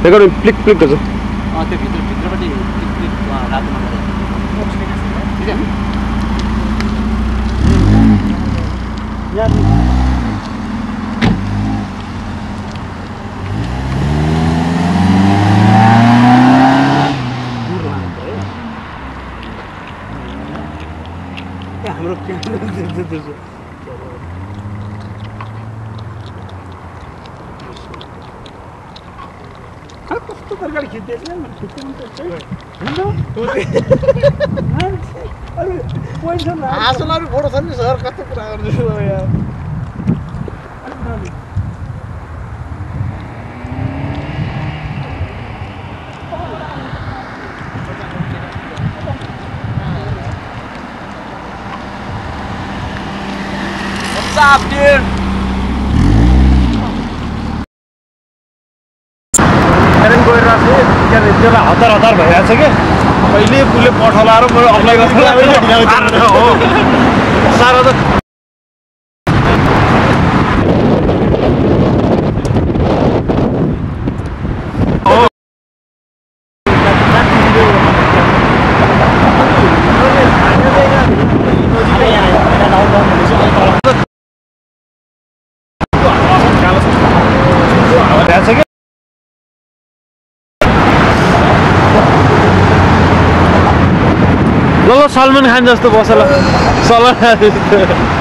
Recording click click गर्छ त्यो भित्रपट्टि क्लिक रातोमा ठिक है हाम्रो कस्तो प्रकारले खिच्दैछ आसनहरू फोटो छन् नि सर कस्तो कुरा गर्दैछु यार What's up, dude? हतार भइरहेको छ क्या कहिले पुलले पठाएर मैले अप्लाई गर्छु साह्रो त ल सलमान खान जस्तो बस ल सलमान खान जस्तो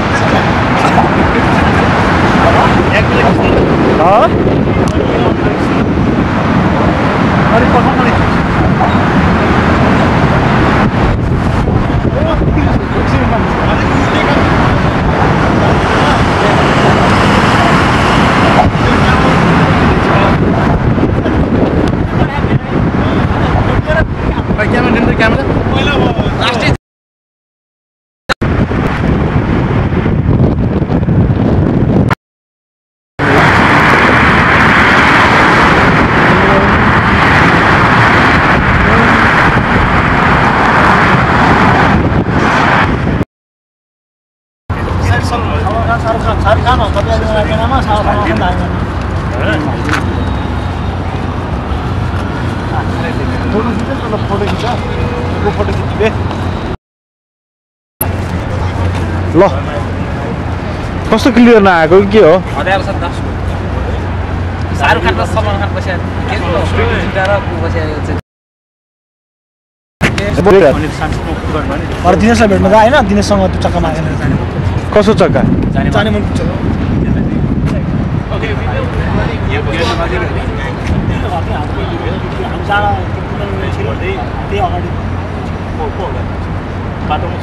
ल कस्तो क्लियर नआएको के हो शाहरुख खान र सलमान खान बस्या दिनेशलाई भेट्न गयो होइन दिनेशसँग त्यो चक्का मागेर जाने कसो चक्का जाने मन पुग्छ बाटोमा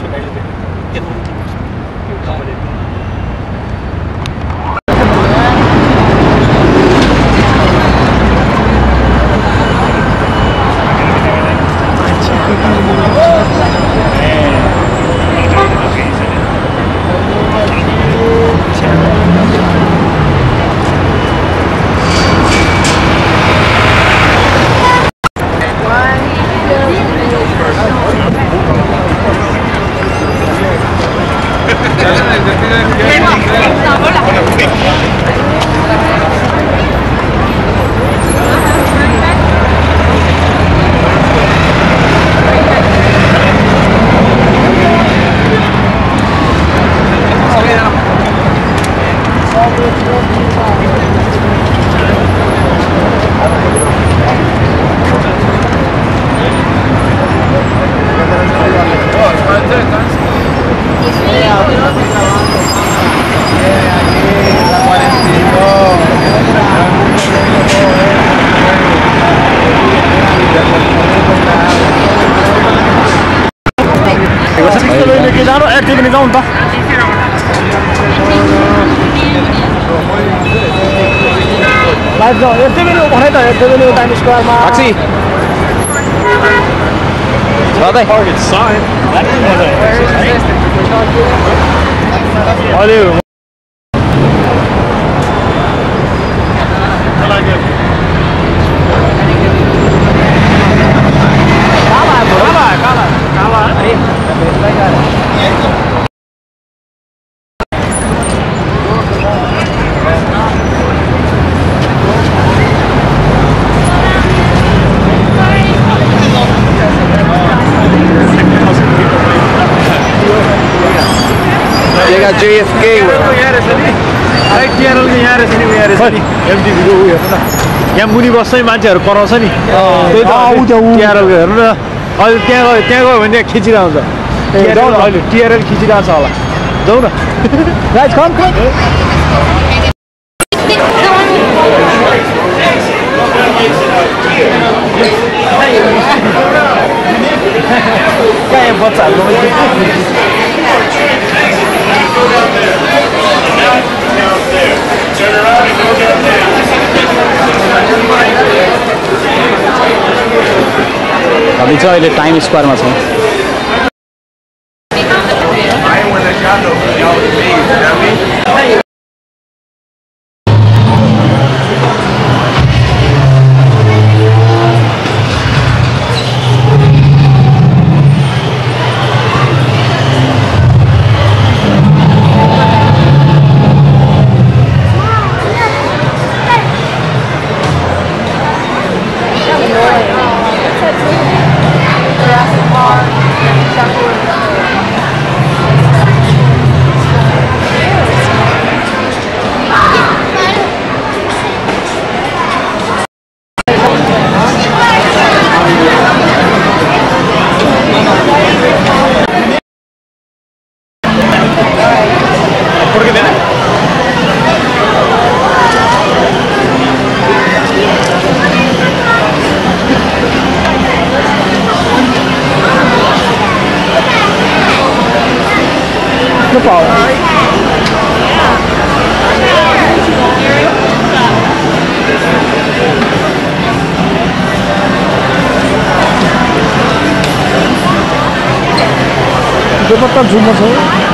जाउँ त लाइभ जाउँ यति बेला भने त यति बेला टाइम स्क्वायरमा taxi दादा target sign अहिले JFK. यहाँ रहेछ नि राइट टिआरएलको यहाँ रहेछ नि यहाँ रहेछ नि एमटिभीको उयो हेर्नु न यहाँ मुनि बस्दै मान्छेहरू कराउँछ नि त्यही त टिआरएलको हेर्नु न अहिले त्यहाँ गयो भने त्यहाँ खिचिरहन्छ अहिले टिआरएल खिचिरहेको छ होला जाउँ न Guys, come. कहाँ यहाँ बच्चाहरूको हामी चाहिँ अहिले टाइम स्क्वायरमा छौँ Dapat kan cuma saya.